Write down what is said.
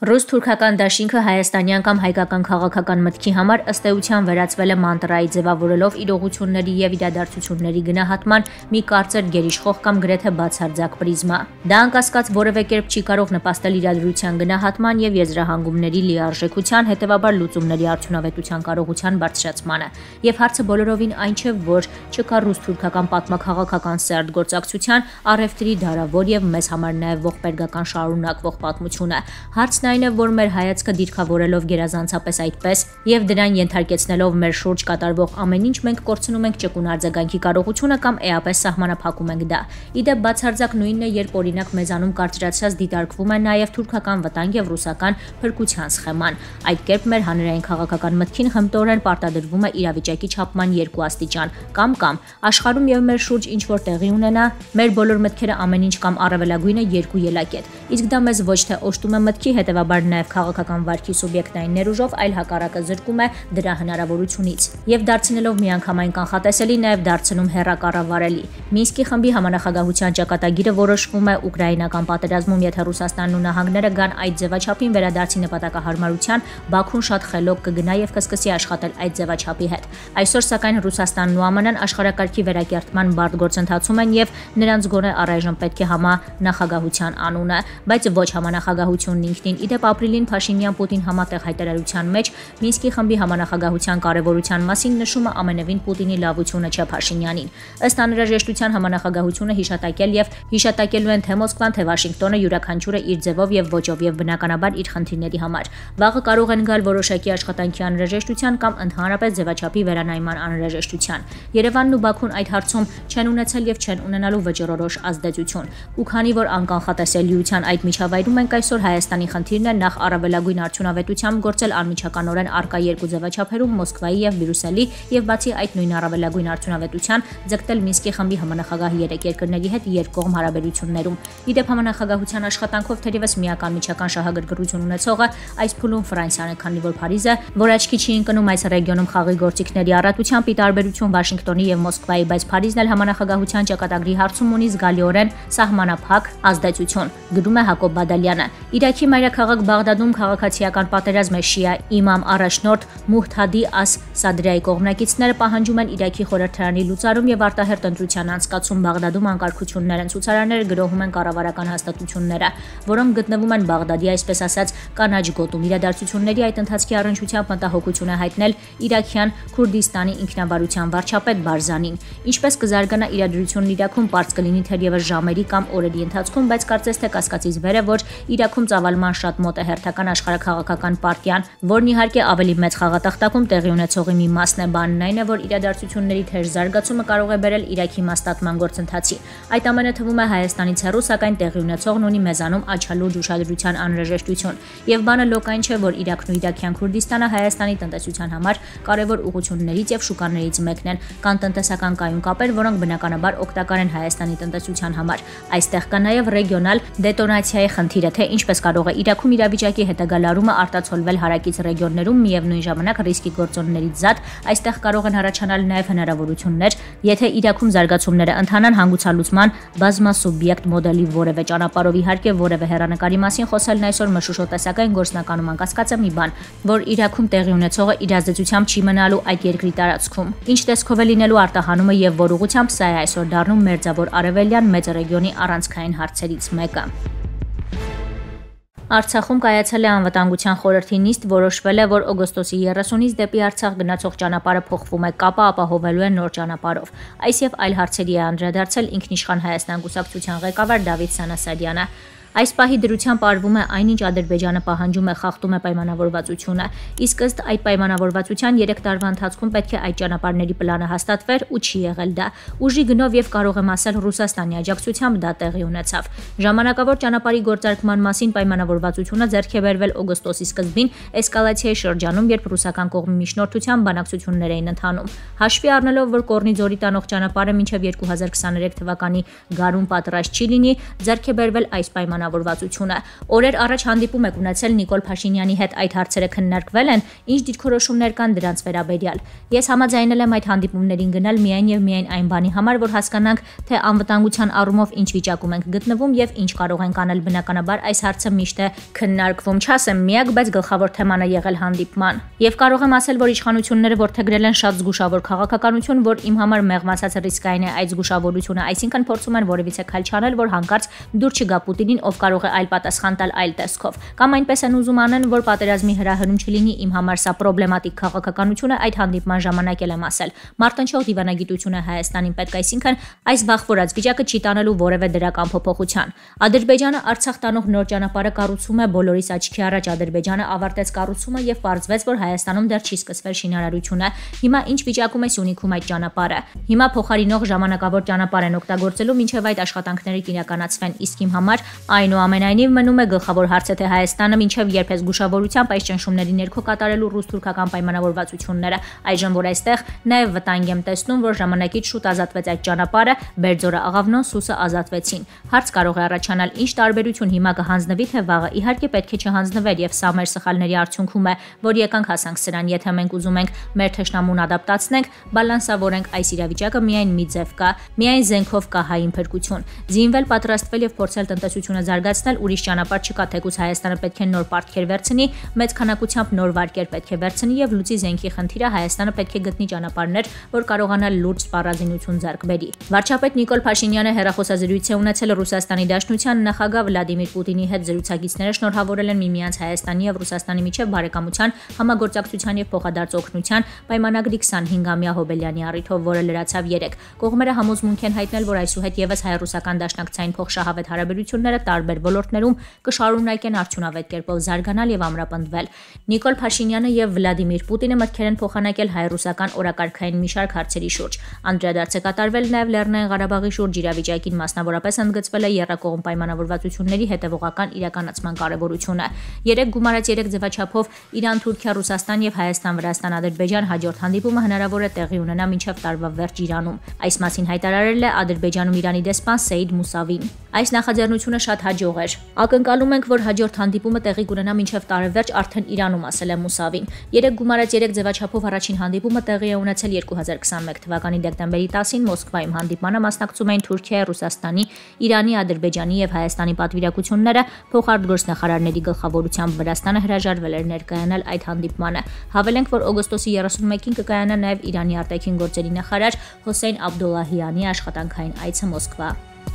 Ռուս-թուրքական դաշինքը հայաստանյան կամ հայկական քաղաքական մտքի համար ըստ էության վերածվել է մանտրայի ձևավորելով իրողությունների եւ իրադարձությունների գնահատման մի կարծր գերիշխող կամ գրեթե բացարձակ պրիզմա։ Դա անկասկած որևէ կերպ չի կարող նպաստել իրադրության գնահատման եւ եզրահանգումների լիարժեքության, հետեւաբար լուծումների արդյունավետության կարողության բարձրացմանը։ Եվ հարցը բոլորովին այն չէ, որ չկա ռուս-թուրքական պատմաքաղաքական սերտ գործակցության, առևտրի դարավոր եւ մեզ համար նաեւ ողբերգական շարունակվող պատմությունը։ Հարցն այն է, որ մեր հայացքը դիրքավորելով գերազանցապես այդպես եւ դրան ենթարկեցնելով մեր շուրջ կատարվող ամեն ինչ մենք կորցնում ենք ճկուն արձագանքի կարողությունը կամ էապես սահմանափակում ենք դա։ Իդեպ բացարձակ նույնն է, երբ օրինակ մեզանում կարծրացած դիտարկվում է նաեւ թուրքական վտանգ եւ ռուսական փրկության սխեման։ Այդ կերպ մեր հանրային քաղաքական մտքին հմտորեն պարտադրվում է իրավիճակի չափման երկու աստիճան կամ աշխարհում եւ մեր շուրջ ինչ որ տեղի ունենա, մեր բոլոր մտքերը ամեն ինչ կամ առավելագույնը երկու ելակետ։ Իսկ դա մեզ ոչ թե օժտում է մտքի, հետևաբար նաև քաղաքական վարքի սուբյեկտային ներուժով, այլ հակառակը զրկում է դրա հնարավորությունից եւ դարձնելով միանգամայն կանխատեսելի նաև դարձնում հեռակառավարելի։ Մինսկի խմբի համանախագահության ճակատագիրը որոշվում է ուկրաինական պատերազմում, եթե Ռուսաստանն ու նահանգները գան այդ ձևաչափին վերադարձի նպատակահարմարության, Բաքուն շատ խելոք կգնա եւ կսկսի աշխատել այդ ձևաչափի հետ։ Այսօր սակայն Ռուսաստանն ու ԱՄՆ-ն աշխարհակարգի վերակերտման բարդ գործընթացում են եւ նրանց գոնե առայժմ պետք է համանախագահության անունը, բայց ոչ համանախագահությունն ինքնին։ Իդեպ ապրիլին Փաշինյան-Պուտին համատեղ հայտարարության մեջ Մինսկի խմբի համանախագահության կարևորության մասին նշումը ամենևին Պուտինի լավությունը չէ Փաշինյանին։ Ըստ անհրաժեշտության համանախագահությունը հիշատակել եւ հիշատակելու են թե Մոսկվան, թե Վաշինգտոնը յուրաքանչյուրը իր ձևով եւ ոճով եւ բնականաբար իր խնդիրների համար։ Վաղը կարող են գալ որոշակի աշխատանքի անհրաժեշտության կամ ընդհանրապես ձևաչափի վերանայման անհրաժեշտության։ Երևանն ու Բաքուն այդ հարցում չեն ունեցել եւ չեն ունենալու վճռորոշ ազդեցություն։ Ու քանի որ անկանխատեսելիության այդ միջավայրում ենք այսօր Հայաստանի խնդիրն է նախ առավելագույն արդյունավետությամբ գործել անմիջականորեն արկա երկու ձևաչափերում Մոսկվայի եւ Բրյուսելի եւ բացի այդ նույն առավելագույն արդյունավետության ձգտել Մինսկի խմբի համանախագահ երեք երկրների հետ երկկողմ հարաբերություններում։ Իդեպ համանախագահության աշխատանքով թերևս միական միջական շահագրգռություն ունեցողը այս փուլում Ֆրանսիան է, քանի որ Փարիզը, որ աչքի չի ընկնում այս ռեգիոնում խաղի գործիքների առատությամբ ի տարբերություն Վաշինգտոնի եւ Մոսկվայի, բայց Փարիզն էլ համանախագահության ճակատագրի հարցում ունի զգալիորեն սահմանափակ ազդեցություն, գրում է Հակոբ Բադալյանը։ Իրաքի մայրաքաղաք Բաղդադում քաղաքացիական պատերազմ է շիա իմամ առաջնորդ Մուհթադի աս-Սադրիայի կողմնակիցները պահանջում են Իրաքի խորհրդարանի լուծարում եւ արտահերտ ընտրության անցկացում Բաղդադում անկարգություններ են ցուցարարները գրոհում են կառավարական հաստատությունները, որոնք գտնվում են Բաղդադի այսպես ասած կանաչ գոտում։ Իրադարձությունների այդ ընթացքի առնչությամբ մտահոգություն է հայտնել Իրաքյան Քուրդիստանի ինքնավարության վարչապետ Բարզանին։ Ինչպես կզարգանա իրադրությունն Իրաքում, պարզ կլինի թերևս ժամերի կամ օրերի ընթացքում, բայց կարծես թե կասկածից վեր է, որ Իրաքում ծավալման շատ մոտ է հերթական աշխարհաքաղաքական պարտիան, որն իհարկե ավելի մեծ խաղատախտակում տեղի ունեցողի մի մասն է։ Բանն այն է, որ իրադարձությունների թեժ զարգացումը կարող է բերել Իրաքի մաստատման գործընթացի։ Այդ ամենը թվում է Հայաստանից հեռու, սակայն տեղի ունեցողն ունի մեզանում աչալուրջ ուշադրության անհրաժեշտություն։ Եվ բանը լոկ այն չէ, որ Իրաքն ու Իրաքյան Քուրդիստանը Հայաստանի տնտեսության համար կարևոր ուղղություններից եւ շուկաներից մեկն են։ Կան տնտեսական կայուն կապեր, որոնք բնականաբար օգտակար են Հայաստանի տնտեսության համար։ Այստեղ կա նաեւ ռեգիոնալ դետոնացիայի խնդիրը, թե ինչպես կարող է Իրաքում իրավիճակի հետագա լարումը արտացոլվել հարակից ռեգիոններում, միևնույն ժամանակ ռիսկի գործոններից զատ այստեղ կարող են առաջանալ նաև հնարավորություններ, եթե Իրաքում զարգացումները ընթանան հանգուցալուծման բազմասուբյեկտ մոդելի որևէ ճանապարհով։ Իհարկե որևէ հեռանկարի մասին խոսելն այսօր մշուշոտեսական գործնականում անկասկած է մի բան, որ Իրաքում տեղի ունեցողը իր ազդեցությամբ չի մնալու այդ երկրի տարածքում։ Ինչ տեսքով է լինելու արտահանումը եւ որ ուղղությամբ սա է այսօր դառնում մերձավոր արևելյան մեծ ռեգիոնի առանցքային հարցերից մեկը։ Արցախում կայացել է անվտանգության խորհրդի նիստ, որոշվել է, որ օգոստոսի 30-ից դեպի Արցախ գնացող ճանապարհը փոխվում է, կապը ապահովելու է նոր ճանապարհով։ Այս եւ այլ հարցերի է անդրադարձել ինքնիշխան Հայաստան կուսակցության ղեկավար Դավիթ Սանասարյանը։ Այս պահի դրությամբ արվում է այնինչ Ադրբեջանը պահանջում է, խախտում է պայմանավորվածությունը։ Իսկ ըստ այդ պայմանավորվածության 3 տարվա ընթացքում պետք է այդ ճանապարհների պլանը հաստատվեր ու չի եղել դա։ Ուժի գնով եւ կարող եմ ասել Ռուսաստանի աջակցությամբ դա տեղի ունեցավ։ Ժամանակավոր ճանապարհի գործարկման մասին պայմանավորվածությունը ձեռք է բերվել օգոստոսի սկզբին էսկալացիայի շրջանում, երբ ռուսական կողմի միջնորդությամբ բանակցություններ էին ընթանում։ Հաշվի առնելով, որ Կորնի ձորի տանող ճանապարհը մինչև 2023 թվականի գարուն պատրաստ չի լինի, ձեռք է բերվել այս պայմանավորվածությունը պայմանավորվածությունը։ Օրեր առաջ հանդիպում եք ունեցել Նիկոլ Փաշինյանի հետ, այդ հարցերը քննարկվել են, ինչ դիրքորոշումներ կան դրանց վերաբերյալ։ Ես համաձայնել եմ այդ հանդիպումներին գնալ միայն եւ միայն այն բանի համար, որ հասկանանք, թե անվտանգության առումով ինչ վիճակում ենք գտնվում եւ ինչ կարող ենք անել։ Բնականաբար այս հարցը միշտ է քննարկվում, չասեմ միակ, բայց գլխավոր թեման է եղել հանդիպման։ Եվ կարող եմ ասել, որ իշխանությունները որդեգրել են շատ զգուշավոր քաղաքականություն, որ իմ համար մեղմացած ռիսկային է այդ զգուշավորությունը, այսինքն փորձում են որևիցե քայլ չանել, որ հանկարծ դուր չգա Պուտինին, ով կարող է այլ պատասխան տալ այլ տեսքով։ Կամ այնպես են ուզում անեն, որ պատերազմի հրահրում չլինի, իմ համար սա պրոբլեմատիկ քաղաքականություն է, այդ հանդիպման ժամանակ եմ ասել։ Մարտնչող դիվանագիտություն է Հայաստանին պետք, այսինքն այս վախվորած վիճակը չի տանելու որևէ դրական փոփոխության։ Ադրբեջանը Արցախ տանող նոր ճանապարհը կառուցում է, բոլորիս աչքի առաջ Ադրբեջանը ավարտեց կառուցումը եւ պարզվեց, որ Հայաստանում դեռ չի սկսվել շինարարությունը։ Հիմա ինչ վիճակում է Սյունիքում այդ ճանապարհը։ Հիմա փոխարինող ժամանակավոր ճանապարհ են օգտագործելու, մինչեւ այդ աշխատանքները կիրականացվեն, իսկ իմ համար այնուամենայնիվ մնում է գլխավոր հարցը, թե Հայաստանը մինչեւ երբ է զգուշավորությամբ այս ճնշումների ներքո կատարելու ռուս-թուրքական պայմանավորվածությունները։ Այժմ որ այստեղ նաեւ վտանգ եմ տեսնում, որ ժամանակից շուտ ազատվեց այդ ճանապարհը, Բերձորը, Աղավնոն, Սուսը ազատվեցին։ Հարց կարող է առաջանալ, ինչ տարբերություն հիմա կհանձնվի, թե վաղը։ Իհարկե պետք է չհանձնվեր եւ սա մեր սխալների արդյունքում է, որ եկանք հասանք սրան, եթե մենք ուզում ենք մեր թշնամուն ադապտացնենք, բալանսավորենք այս իրավիճակը, միայն մի ձև կա, միայն զենքով կա հային փրկություն։ Զինվել, պատրաստվել եւ փորձել տնտեսությունը զարգացնել, ուրիշ ճանապարհ չկա, թեկուզ Հայաստանը պետք է նոր պարտքեր վերցնի, մեծ քանակությամբ նոր վարկեր պետք է վերցնի եւ լուծի զենքի խնդիրը, Հայաստանը պետք է գտնի ճանապարհներ, որ կարողանա լուրջ սպառազինություն ձեռք բերի։ Վարչապետ Նիկոլ Փաշինյանը հեռախոսազրույց է ունեցել Ռուսաստանի Դաշնության նախագահ Վլադիմիր Պուտինի հետ, զրուցակիցները շնորհավորել են միմյանց Հայաստանի եւ Ռուսաստանի միջև բարեկամության, համագործակցության եւ փոխադարձ օգնության պայմանագրի 25-ամյա հոբելյանի առիթով, որը լրացավ 3։ Կողմերը համոզմունք են հայտնել, որ այսուհետ եւս հայ-ռուսական դաշնակցային փոխշահավետ հարաբերությունները տարբեր ոլորտներում կշարունակեն արդյունավետ կերպով զարգանալ եւ ամրապնդվել։ Նիկոլ Փաշինյանը եւ Վլադիմիր Պուտինը մտքեր են փոխանակել հայ-ռուսական օրակարգային մի շարք հարցերի շուրջ։ Անդրադարձ է կատարվել նաեւ Լեռնային Ղարաբաղի շուրջ իրավիճակին, մասնավորապես ընդգծվել է եռակողմ պայմանավորվածությունների հետևողական իրականացման կարևորությունը։ 3 գումարած 3 ձևաչափով Իրան, Թուրքիա, Ռուսաստան եւ Հայաստան, Վրաստան, Ադրբեջան հաջորդ հանդիպումը հնարավոր է տեղի ունենա մինչև տարվա վերջ Իրանում։ Այս մասին հայտարարել է Ադրբեջանում Իրանի դեսպան Սեյիդ Մուսավին։ Այս նախաձեռնությունը շատ հաջող էր։ Ակնկալում ենք, որ հաջորդ հանդիպումը տեղի կունենա մինչև տարեվերջ արդեն Իրանում, ասել է Մուսավին։ 3 գումարած 3 ձևաչափով առաջին հանդիպումը տեղի է ունեցել 2021 թվականի դեկտեմբերի 10-ին Մոսկվայում։ Հանդիպմանը մասնակցում էին Թուրքիայի, Ռուսաստանի, Իրանի, Ադրբեջանի եւ Հայաստանի պատվիրակությունները, փոխարտգործնախարարների գլխավորությամբ Վրաստանը հրաժարվել էր ներկայանալ այդ հանդիպմանը։ Հավելենք, որ օգոստոսի 31-ին կկայանա նաեւ Իրանի արտաքին գործերի նախարար Հոսեյն Աբդոլլահյանի աշխատանքային այցը Մոսկվա։